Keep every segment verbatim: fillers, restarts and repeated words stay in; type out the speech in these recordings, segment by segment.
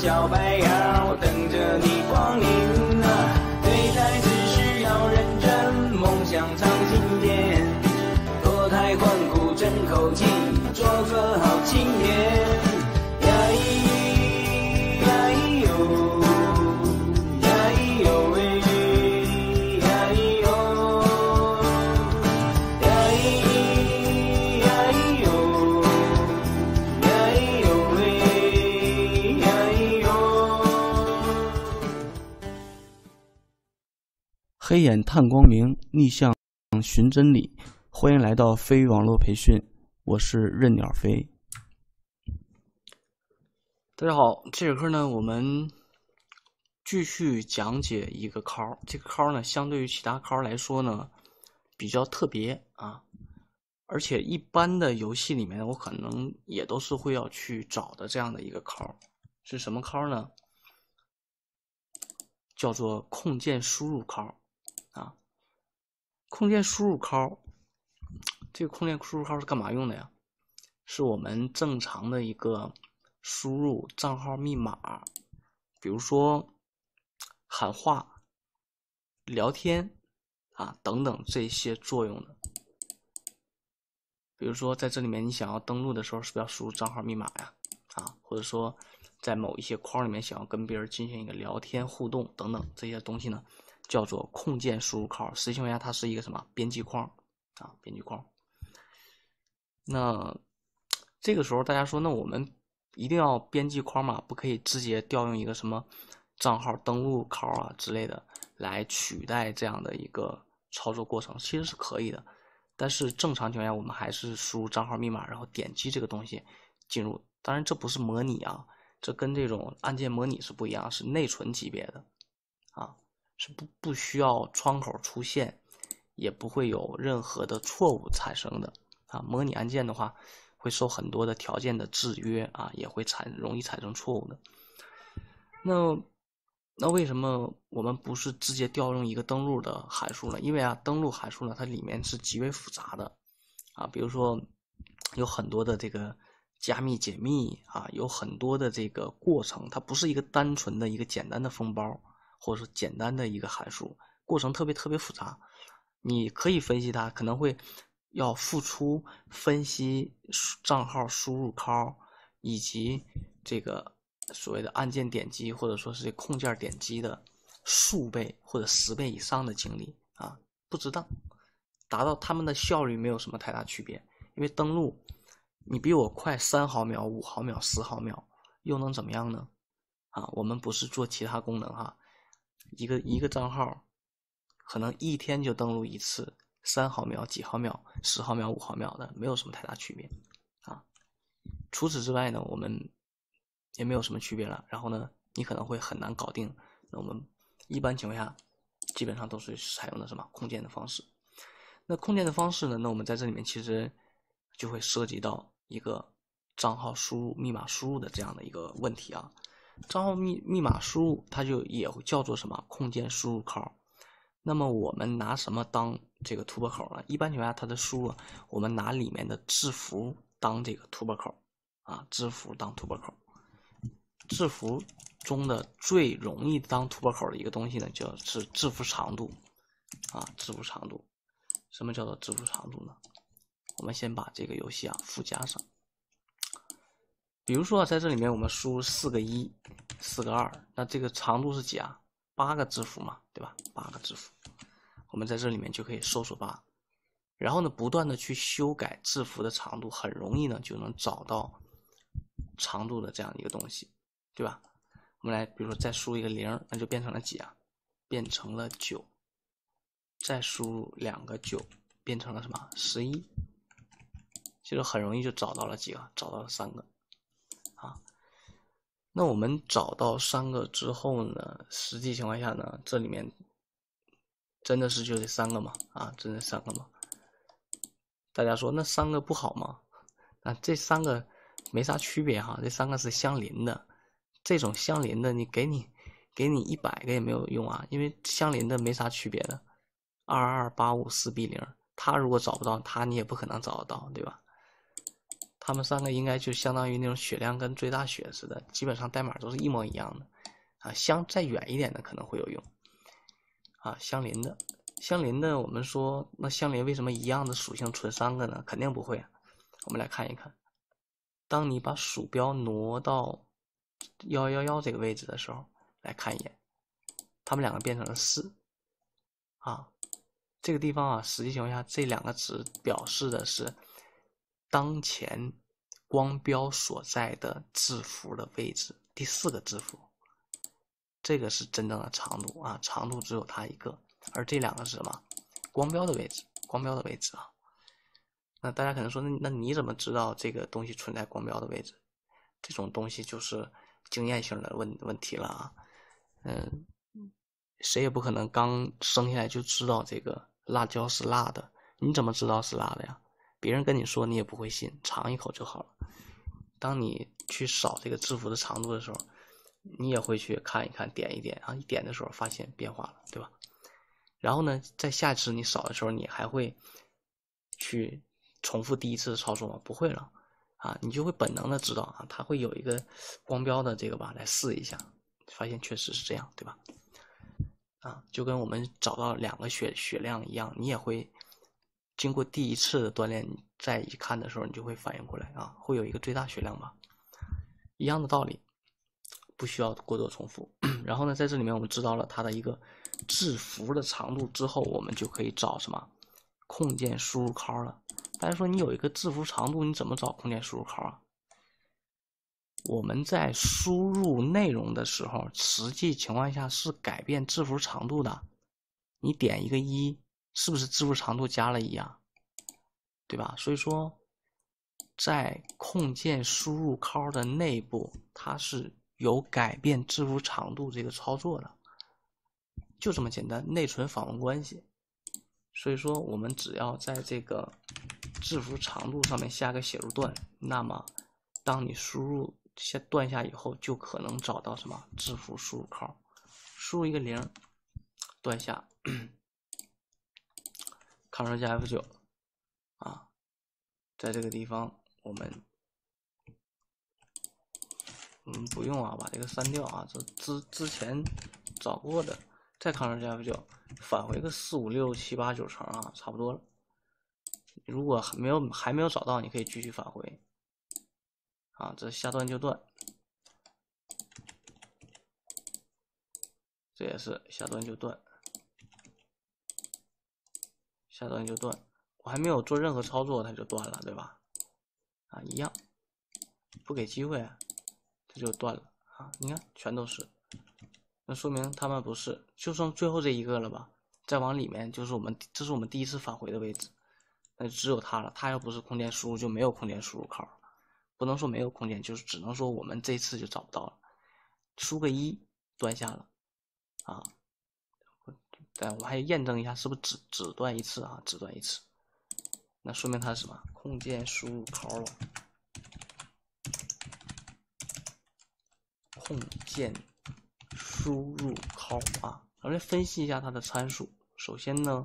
小白鸭，我等着你光临啊！对待只是要认真，梦想藏心田，脱胎换骨争口气，做个好青年。呀咿呀咿哟，呀咿哟喂，呀咿哟，呀咿呀咿哟，呀咿哟喂，呀咿哟。 黑眼探光明，逆向寻真理。欢迎来到飞鱼网络培训，我是任鸟飞。大家好，这节课呢，我们继续讲解一个考。这个考呢，相对于其他考来说呢，比较特别啊，而且一般的游戏里面，我可能也都是会要去找的这样的一个考。是什么考呢？叫做控件输入考啊。控件输入考，这个控件输入考是干嘛用的呀？是我们正常的一个输入账号密码，比如说喊话、聊天啊等等这些作用的。比如说在这里面你想要登录的时候，是不是要输入账号密码呀？啊，或者说在某一些框里面想要跟别人进行一个聊天互动等等这些东西呢，叫做控件输入框。实际情况下它是一个什么编辑框啊，编辑框。那这个时候大家说，那我们一定要编辑框嘛，不可以直接调用一个什么账号登录框啊之类的来取代这样的一个操作过程？其实是可以的，但是正常情况下我们还是输入账号密码，然后点击这个东西进入。当然这不是模拟啊，这跟这种按键模拟是不一样，是内存级别的啊，是不不需要窗口出现，也不会有任何的错误产生的啊。模拟按键的话会受很多的条件的制约啊，也会产容易产生错误的。那那为什么我们不是直接调用一个登录的函数呢？因为啊，登录函数呢，它里面是极为复杂的啊，比如说有很多的这个加密解密啊，有很多的这个过程，它不是一个单纯的一个简单的封包，或者说简单的一个函数，过程特别特别复杂。你可以分析它，可能会要付出分析账号输入框以及这个所谓的按键点击或者说是控件点击的数倍或者十倍以上的精力啊，不值当，达到他们的效率没有什么太大区别。因为登录你比我快三毫秒、五毫秒、十毫秒，又能怎么样呢？啊，我们不是做其他功能哈，一个一个账号可能一天就登录一次，三毫秒、几毫秒、十毫秒、五毫秒的，没有什么太大区别啊。除此之外呢，我们也没有什么区别了。然后呢，你可能会很难搞定。那我们一般情况下，基本上都是采用的什么控件的方式。那控件的方式呢，那我们在这里面其实就会涉及到一个账号输入、密码输入的这样的一个问题啊。账号密密码输入，它就也叫做什么控件输入口。那么我们拿什么当这个突破口呢？一般情况下，它的输入我们拿里面的字符当这个突破口啊，字符当突破口。字符中的最容易当突破口的一个东西呢，就是字符长度啊，字符长度。什么叫做字符长度呢？我们先把这个游戏啊附加上。比如说在这里面我们输入四个一、四个二，那这个长度是几啊？八个字符嘛，对吧？八个字符，我们在这里面就可以搜索八，然后呢，不断的去修改字符的长度，很容易呢就能找到长度的这样一个东西，对吧？我们来，比如说再输入一个零，那就变成了几啊？变成了九，再输入两个九，变成了什么？十一，其实很容易就找到了几个，找到了三个啊。那我们找到三个之后呢，实际情况下呢，这里面真的是就这三个吗？啊，真的三个吗？大家说那三个不好吗？啊，这三个没啥区别哈，这三个是相邻的。这种相邻的，你给你给你一百个也没有用啊，因为相邻的没啥区别的。二二八五四 B 零，他如果找不到他，你也不可能找得到，对吧？ 它们三个应该就相当于那种血量跟最大血似的，基本上代码都是一模一样的啊。相再远一点的可能会有用啊，相邻的相邻的，我们说那相邻为什么一样的属性存三个呢？肯定不会啊。我们来看一看，当你把鼠标挪到一一一这个位置的时候，来看一眼，它们两个变成了四啊。这个地方啊，实际情况下这两个值表示的是当前光标所在的字符的位置，第四个字符，这个是真正的长度啊，长度只有它一个，而这两个是什么？光标的位置，光标的位置啊。那大家可能说，那那你怎么知道这个东西存在光标的位置？这种东西就是经验性的问问题了啊。嗯，谁也不可能刚生下来就知道这个辣椒是辣的，你怎么知道是辣的呀？别人跟你说你也不会信，尝一口就好了。当你去扫这个字符的长度的时候，你也会去看一看，点一点啊，一点的时候发现变化了，对吧？然后呢，在下次你扫的时候，你还会去重复第一次的操作吗？不会了啊，你就会本能的知道啊，它会有一个光标的这个吧，来试一下，发现确实是这样，对吧？啊，就跟我们找到两个血血量一样，你也会经过第一次的锻炼，你再一看的时候，你就会反应过来啊，会有一个最大血量吧，一样的道理，不需要过多重复。然后呢，在这里面我们知道了它的一个字符的长度之后，我们就可以找什么空间输入考了。大家说你有一个字符长度，你怎么找空间输入考啊？我们在输入内容的时候，实际情况下是改变字符长度的。你点一个一，是不是字符长度加了一啊？对吧？所以说，在空间输入考的内部，它是有改变字符长度这个操作的，就这么简单，内存访问关系。所以说，我们只要在这个字符长度上面下个写入段，那么当你输入下段下以后，就可能找到什么字符输入考，输入一个零，段下，Ctrl 加 F 九 啊，在这个地方我们嗯不用啊，把这个删掉啊，这之之前找过的，再 Ctrl 加 F 九，返回个四五六七八九成啊，差不多了。如果还没有还没有找到，你可以继续返回啊，这下段就断，这也是下段就断，下段就断。我还没有做任何操作，它就断了，对吧？啊，一样，不给机会，这就断了啊！你看，全都是，那说明他们不是，就剩最后这一个了吧？再往里面就是我们，这是我们第一次返回的位置，那就只有它了。它要不是空间输入，就没有空间输入考，不能说没有空间，就是只能说我们这次就找不到了。输个一，断下了啊！但我还验证一下，是不是只只断一次啊？只断一次。那说明它是什么？空间输入考了，空间输入考啊。我们来分析一下它的参数。首先呢，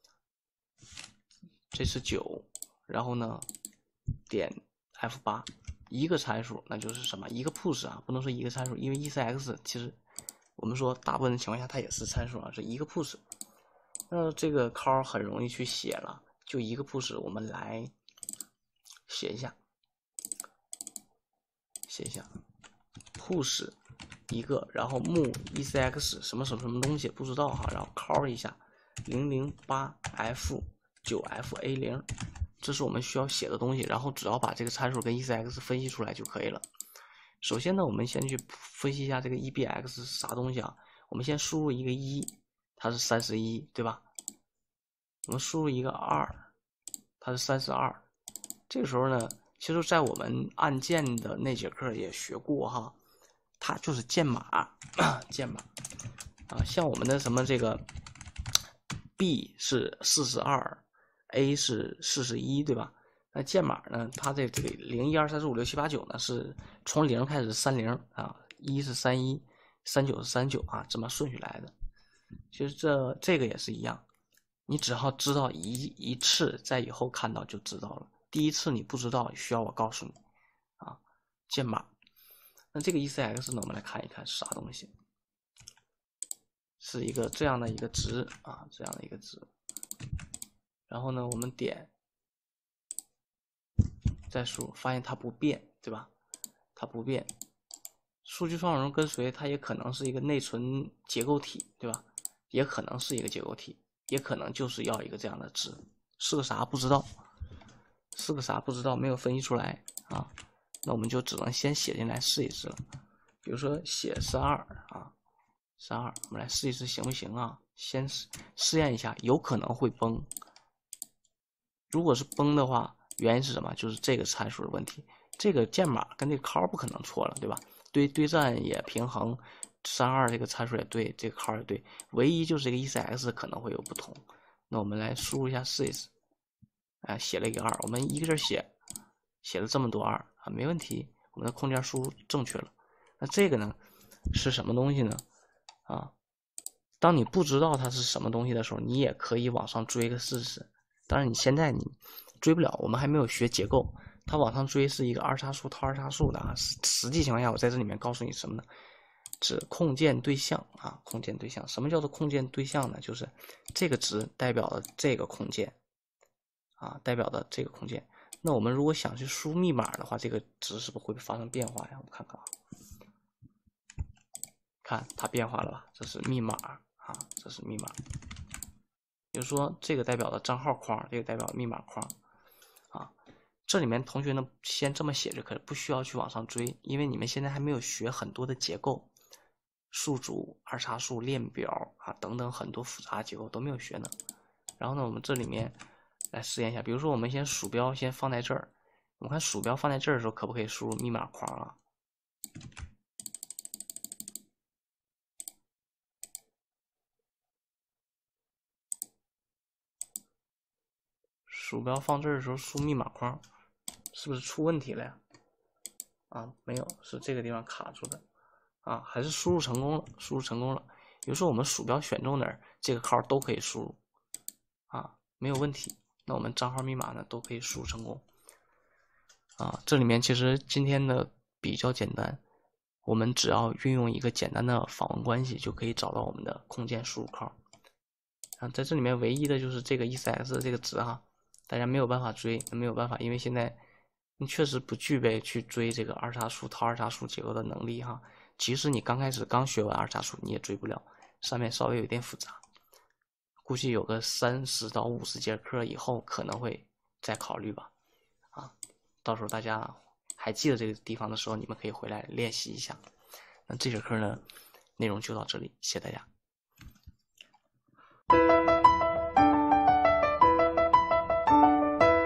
这是九，然后呢，点 F 八，一个参数，那就是什么？一个 push 啊，不能说一个参数，因为 E C X 其实我们说大部分情况下它也是参数啊，是一个 push。那这个考很容易去写了。就一个 push， 我们来写一下，写一下 push 一个，然后 move E C X 什么什么什么东西不知道哈，然后 call 一下零零八 F 九 F A 零，这是我们需要写的东西，然后只要把这个参数跟 E C X 分析出来就可以了。首先呢，我们先去分析一下这个 E B X 是啥东西啊？我们先输入一个一，它是三十一，对吧？我们输入一个二，它是三十二。这个时候呢，其实在我们按键的那节课也学过哈，它就是键码，键码啊，像我们的什么这个 B 是四十二 ，A 是四十一，对吧？那键码呢，它这这个零一二三四五六七八九呢，是从零开始三零啊，一是三一，三九是三九啊，这么顺序来的。其实这这个也是一样。你只要知道一一次，在以后看到就知道了。 第一次你不知道，需要我告诉你啊，键码。那这个 E C X 呢，我们来看一看是啥东西，是一个这样的一个值啊，这样的一个值。然后呢，我们点再输入，发现它不变，对吧？它不变。数据双容跟随，它也可能是一个内存结构体，对吧？也可能是一个结构体，也可能就是要一个这样的值，是个啥不知道，是个啥不知道，没有分析出来啊。那我们就只能先写进来试一试了。比如说写三二啊，三二，我们来试一试行不行啊？先试试验一下，有可能会崩。如果是崩的话，原因是什么？就是这个参数的问题。这个键码跟这个 call 不可能错了，对吧？对对战也平衡，三二这个参数也对，这个 call 也对，唯一就是这个 E C X 可能会有不同。那我们来输入一下试一试。哎，写了一个二，我们一个字写。写了这么多二啊，没问题，我们的空间输入正确了。那这个呢，是什么东西呢？啊，当你不知道它是什么东西的时候，你也可以往上追个试试。当然你现在你追不了，我们还没有学结构，它往上追是一个二叉树套二叉树的啊。实际情况下，我在这里面告诉你什么呢？指控件对象啊，控件对象。什么叫做控件对象呢？就是这个值代表的这个控件啊，代表的这个控件。那我们如果想去输密码的话，这个值是不是会发生变化呀？我们看看啊，看它变化了吧？这是密码啊，这是密码。比如说这个代表的账号框，这个代表密码框啊。这里面同学呢，先这么写就可以，不需要去往上追，因为你们现在还没有学很多的结构，数组、二叉树、链表啊等等很多复杂结构都没有学呢。然后呢，我们这里面。来试验一下，比如说我们先鼠标先放在这儿，我们看鼠标放在这儿的时候可不可以输入密码框啊？鼠标放这儿的时候输密码框，是不是出问题了呀？啊，没有，是这个地方卡住的啊，还是输入成功了，输入成功了。比如说我们鼠标选中哪儿，这个号都可以输入啊，没有问题。那我们账号密码呢都可以输入成功啊。这里面其实今天的比较简单，我们只要运用一个简单的访问关系就可以找到我们的空间输入口啊。在这里面唯一的就是这个 E C X 的这个值哈，大家没有办法追，没有办法，因为现在你确实不具备去追这个二叉树套二叉树结构的能力哈。即使你刚开始刚学完二叉树，你也追不了，上面稍微有点复杂。估计有个三十到五十节课以后可能会再考虑吧，啊，到时候大家还记得这个地方的时候，你们可以回来练习一下。那这节课呢，内容就到这里，谢谢大家。